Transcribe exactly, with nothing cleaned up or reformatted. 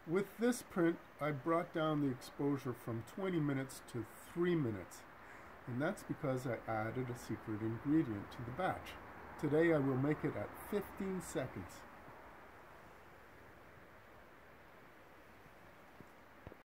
With this print, I brought down the exposure from twenty minutes to three minutes, and that's because I added a secret ingredient to the batch. Today I will make it at fifteen seconds.